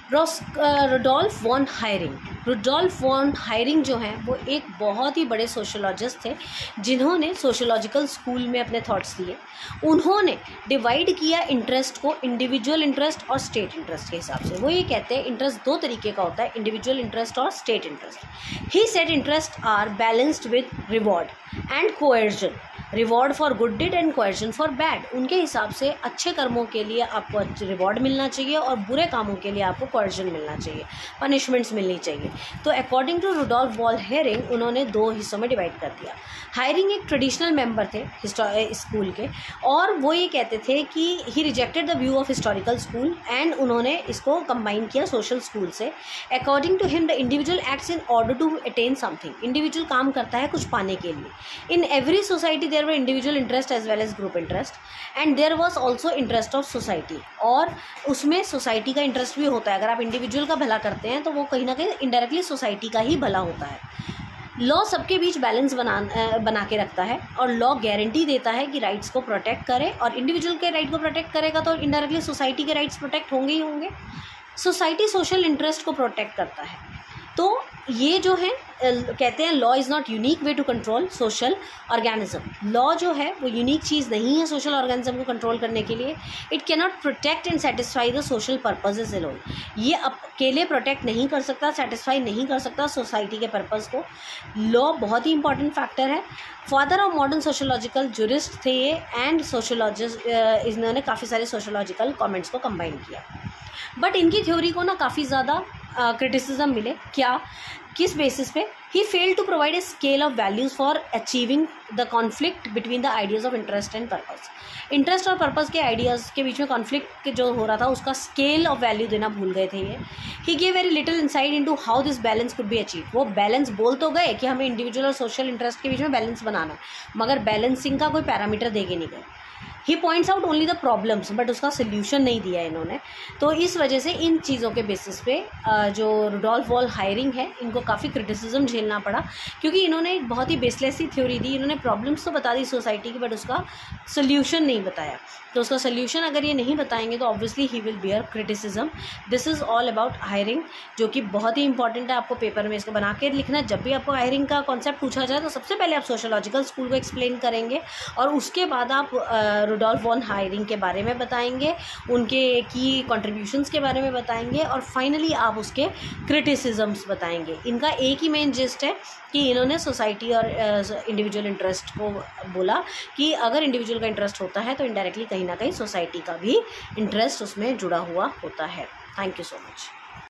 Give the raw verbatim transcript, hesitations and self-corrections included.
Rudolf von Jhering Rudolf von Jhering जो हैं वो एक बहुत ही बड़े सोशोलॉजिस्ट थे जिन्होंने सोशोलॉजिकल स्कूल में अपने थॉट्स दिए। उन्होंने डिवाइड किया इंटरेस्ट को इंडिविजुअल इंटरेस्ट और स्टेट इंटरेस्ट के हिसाब से। वो ये कहते हैं इंटरेस्ट दो तरीके का होता है, इंडिविजुअल इंटरेस्ट और state interest. He said interest are balanced with reward and coercion, reward for good deed and coercion for bad. उनके हिसाब से अच्छे कर्मों के लिए आपको रिवॉर्ड मिलना चाहिए और बुरे कामों के लिए आपको कोएर्जन मिलना चाहिए, पनिशमेंट्स मिलनी चाहिए। तो according to Rudolf von Jhering उन्होंने दो हिस्सों में डिवाइड कर दिया। हायरिंग एक ट्रेडिशनल मेंबर थे स्कूल के, और वो ये कहते थे कि he rejected the view of historical school and उन्होंने इसको कंबाइन किया सोशल स्कूल से। According to him the individual acts in order to attain something. Individual काम करता है कुछ पाने के लिए। In every society there were individual interest as well as group interest and there was also interest of society, और उसमें society का इंटरेस्ट भी होता है। अगर आप इंडिविजुअल का भला करते हैं तो वो कहीं ना कहीं इनडायरेक्टली सोसाइटी का ही भला होता है। लॉ सबके बीच बैलेंस बना बना के रखता है, और लॉ गारंटी देता है कि राइट्स को प्रोटेक्ट करे, और इंडिविजुअल के राइट को प्रोटेक्ट करेगा तो इनडायरेक्टली सोसाइटी के राइट्स प्रोटेक्ट होंगे ही होंगे। सोसाइटी सोशल इंटरेस्ट को प्रोटेक्ट करता है। तो ये जो है कहते हैं law is not unique way to control social organism. Law जो है वो यूनिक चीज़ नहीं है सोशल ऑर्गेनिज्म को कंट्रोल करने के लिए। It can not protect and satisfy the social purposes alone. ये अकेले प्रोटेक्ट नहीं कर सकता, सेटिस्फाई नहीं कर सकता सोसाइटी के पर्पज़ को। लॉ बहुत ही इंपॉर्टेंट फैक्टर है। Father of modern sociological jurist थे ये, एंड सोशोलॉजिस्ट इन्होंने काफ़ी सारे सोशोलॉजिकल कॉमेंट्स को कंबाइन किया। बट इनकी थ्योरी को ना काफ़ी ज़्यादा क्रिटिसिज्म uh, मिले। क्या, किस बेसिस पे? He failed to provide a scale of values for achieving the conflict between the ideas of interest and purpose. Interest और पर्पस के आइडियाज़ के बीच में कॉन्फ्लिक्ट जो हो रहा था उसका स्केल ऑफ वैल्यू देना भूल गए थे ये। He gave very little insight into how this balance could be achieve. वो बैलेंस बोल तो गए कि हमें इंडिविजुअल और सोशल इंटरेस्ट के बीच में बैलेंस बनाना है, मगर बैलेंसिंग का कोई पैरामीटर देके नहीं गए। He points out only the problems, but उसका सोल्यूशन नहीं दिया इन्होंने। तो इस वजह से इन चीज़ों के बेसिस पे जो रुडोल्फ वॉन हायरिंग है इनको काफ़ी क्रिटिसिज्म झेलना पड़ा, क्योंकि इन्होंने एक बहुत ही बेसलेस सी थ्योरी दी। इन्होंने प्रॉब्लम्स तो बता दी सोसाइटी की, बट उसका सोल्यूशन नहीं बताया। तो उसका सोल्यूशन अगर ये नहीं बताएंगे तो obviously he will bear criticism. This is all about hiring, जो कि बहुत ही इंपॉर्टेंट है। आपको पेपर में इसको बना के लिखना है। जब भी आपको हायरिंग का कॉन्सेप्ट पूछा जाए तो सबसे पहले आप सोशोलॉजिकल स्कूल को एक्सप्लेन करेंगे, और उसके बाद आप रुडोल्फ वॉन हायरिंग के बारे में बताएंगे, उनके की कंट्रीब्यूशंस के बारे में बताएंगे, और फाइनली आप उसके क्रिटिसिज्म्स बताएंगे। इनका एक ही मेन जिस्ट है कि इन्होंने सोसाइटी और इंडिविजुअल इंटरेस्ट को बोला कि अगर इंडिविजुअल का इंटरेस्ट होता है तो इनडायरेक्टली कहीं ना कहीं सोसाइटी का भी इंटरेस्ट उसमें जुड़ा हुआ होता है। Thank you so much.